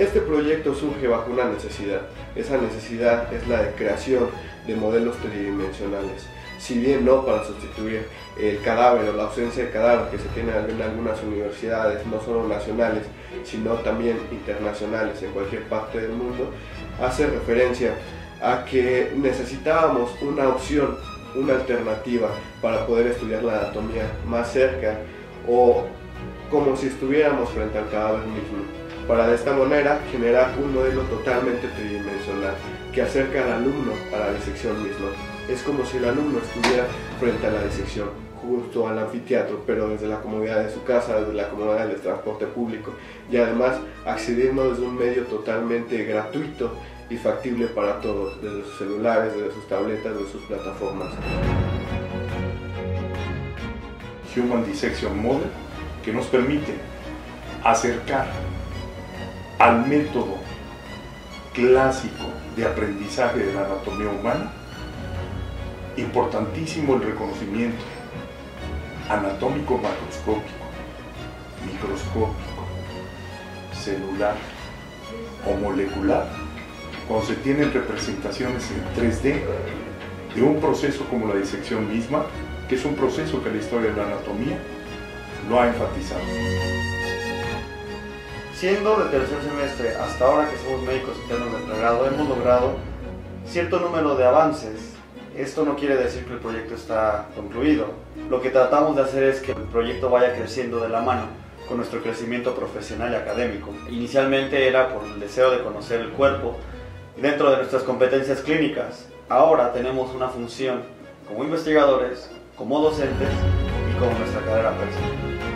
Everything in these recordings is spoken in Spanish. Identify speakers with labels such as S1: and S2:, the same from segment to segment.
S1: este proyecto surge bajo una necesidad. Esa necesidad es la de creación de modelos tridimensionales. Si bien no para sustituir el cadáver o la ausencia de cadáver que se tiene en algunas universidades, no solo nacionales, sino también internacionales en cualquier parte del mundo, hace referencia a que necesitábamos una opción, una alternativa para poder estudiar la anatomía más cerca o como si estuviéramos frente al cadáver mismo, para de esta manera generar un modelo totalmente tridimensional que acerca al alumno a la disección misma. Es como si el alumno estuviera frente a la disección, justo al anfiteatro, pero desde la comodidad de su casa, desde la comodidad del transporte público y además accediendo desde un medio totalmente gratuito y factible para todos, desde sus celulares, desde sus tabletas, desde sus plataformas.
S2: Human Dissection Model, que nos permite acercar al método clásico de aprendizaje de la anatomía humana. Importantísimo el reconocimiento anatómico macroscópico, microscópico, celular o molecular, cuando se tienen representaciones en 3D de un proceso como la disección misma, que es un proceso que la historia de la anatomía lo ha enfatizado.
S3: Siendo de tercer semestre hasta ahora que somos médicos internos de pregrado, hemos logrado cierto número de avances. Esto no quiere decir que el proyecto está concluido. Lo que tratamos de hacer es que el proyecto vaya creciendo de la mano con nuestro crecimiento profesional y académico. Inicialmente era por el deseo de conocer el cuerpo dentro de nuestras competencias clínicas. Ahora tenemos una función como investigadores, como docentes y como nuestra carrera personal.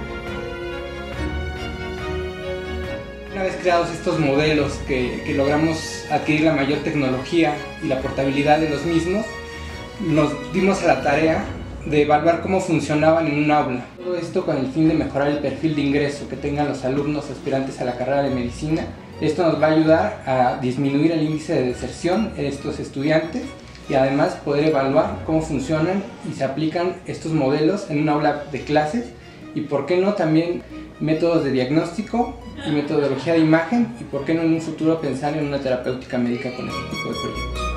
S4: Una vez creados estos modelos que logramos adquirir la mayor tecnología y la portabilidad de los mismos, nos dimos a la tarea de evaluar cómo funcionaban en un aula. Todo esto con el fin de mejorar el perfil de ingreso que tengan los alumnos aspirantes a la carrera de medicina. Esto nos va a ayudar a disminuir el índice de deserción en estos estudiantes y además poder evaluar cómo funcionan y se aplican estos modelos en un aula de clases y por qué no también métodos de diagnóstico y metodología de imagen y por qué no en un futuro pensar en una terapéutica médica con este tipo de proyectos.